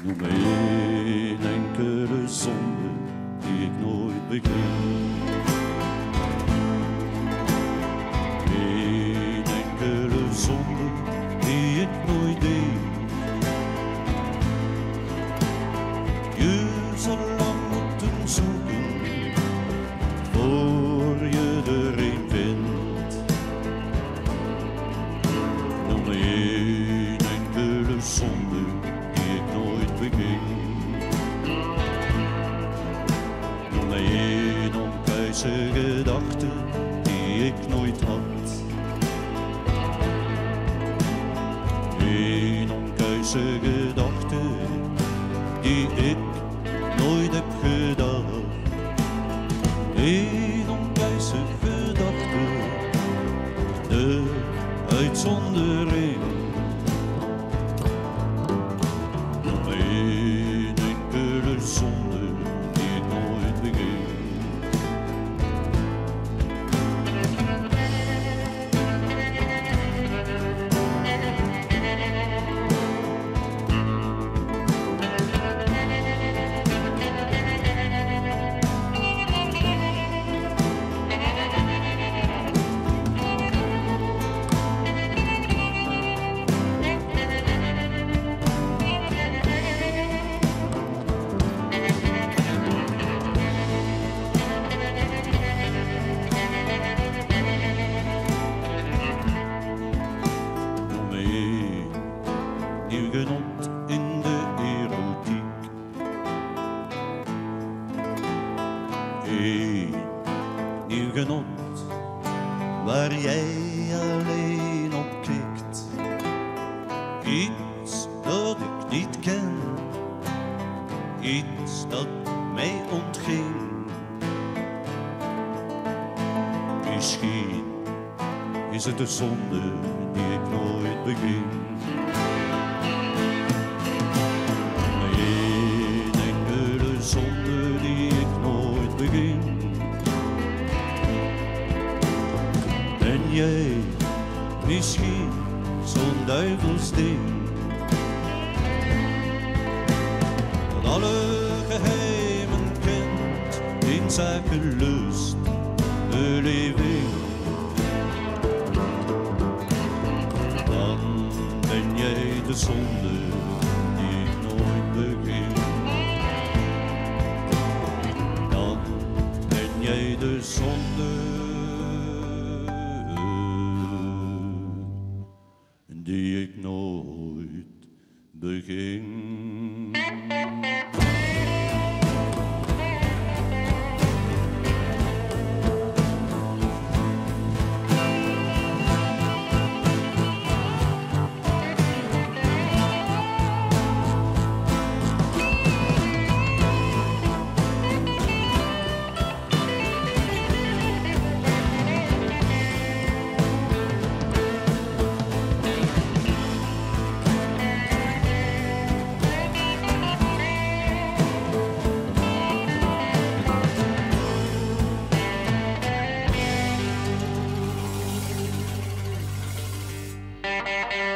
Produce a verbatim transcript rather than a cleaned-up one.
Noem me één enkele zonde die ik nooit beging. Eén enkele zonde die ik nooit deed. Je zal lang moeten zoeken voor je er een vindt. Noem me één enkele zonde die ik nooit beging. Noem me één onwijze gedachte die ik nooit had. Eén onwijze gedachte die ik nooit heb gedacht. Eén onwijze gedachte, de uitzondering. Noem me één enkele zonde die ik nooit beging. Nieuw genot in de erotiek. Eén nieuw genot waar jij alleen op klikt. Iets dat ik niet ken, iets dat mij ontging. Misschien is het de zonde die ik nooit beging. Zonde die ik nooit beging. Ben jij misschien zo'n duivels ding dat alle geheimen kent in zaken lust, beleving? Dan ben jij de zonde die ik nooit beging. Jij de zonde die ik nooit beging. Thank you.